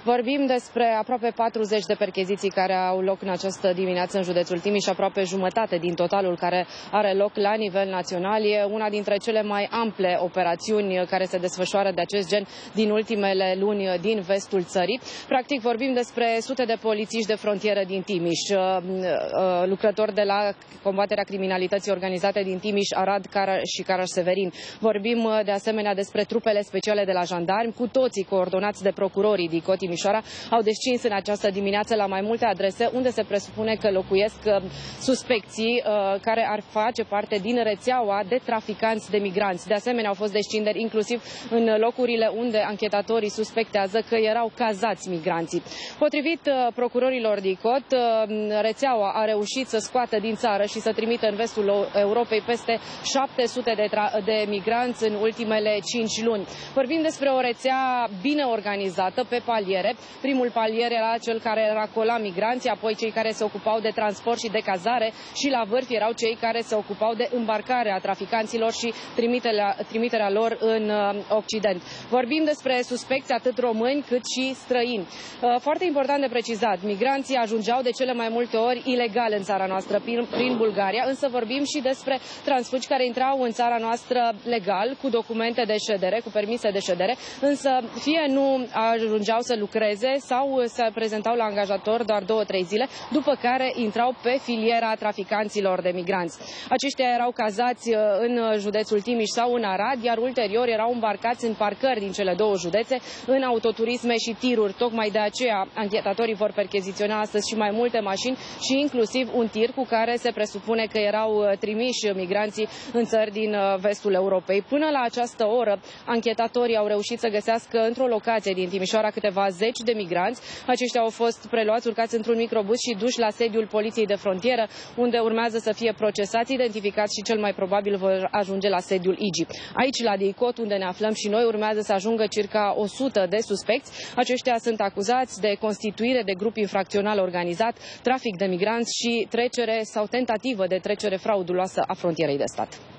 Vorbim despre aproape 40 de percheziții care au loc în această dimineață în județul Timiș, aproape jumătate din totalul care are loc la nivel național. E una dintre cele mai ample operațiuni care se desfășoară de acest gen din ultimele luni din vestul țării. Practic vorbim despre sute de polițiști de frontieră din Timiș, lucrători de la combaterea criminalității organizate din Timiș, Arad și Caraș-Severin. Vorbim de asemenea despre trupele speciale de la jandarmi, cu toții coordonați de procurorii DICOT Timișoara, au descins în această dimineață la mai multe adrese unde se presupune că locuiesc suspecții care ar face parte din rețeaua de traficanți de migranți. De asemenea, au fost descinderi inclusiv în locurile unde anchetatorii suspectează că erau cazați migranții. Potrivit procurorilor DICOT, rețeaua a reușit să scoată din țară și să trimită în vestul Europei peste 700 de migranți în ultimele 5 luni. Vorbim despre o rețea bine organizată pe paliere. Primul palier era cel care racola migranții, apoi cei care se ocupau de transport și de cazare și la vârf erau cei care se ocupau de îmbarcarea traficanților și trimiterea lor în Occident. Vorbim despre suspecți atât români cât și străini. Foarte important de precizat, migranții ajungeau de cele mai multe ori ilegal în țara noastră, prin Bulgaria, însă vorbim și despre transfugi care intrau în țara noastră legal, cu documente de ședere, cu permise de ședere, însă fie nu ajungeau să lucreze sau se prezentau la angajator doar 2-3 zile, după care intrau pe filiera traficanților de migranți. Aceștia erau cazați în județul Timiș sau în Arad, iar ulterior erau îmbarcați în parcări din cele două județe, în autoturisme și tiruri. Tocmai de aceea anchetatorii vor percheziționa astăzi și mai multe mașini și inclusiv un tir cu care se presupune că erau trimiși migranții în țări din vestul Europei. Până la această oră, anchetatorii au reușit să găsească într-o locație din Timișoara câteva zeci de migranți. Aceștia au fost preluați, urcați într-un microbus și duși la sediul Poliției de Frontieră, unde urmează să fie procesați, identificați și cel mai probabil vor ajunge la sediul IGI. Aici, la DICOT, unde ne aflăm și noi, urmează să ajungă circa 100 de suspecți. Aceștia sunt acuzați de constituire de grup infracțional organizat, trafic de migranți și trecere sau tentativă de trecere frauduloasă a frontierei de stat.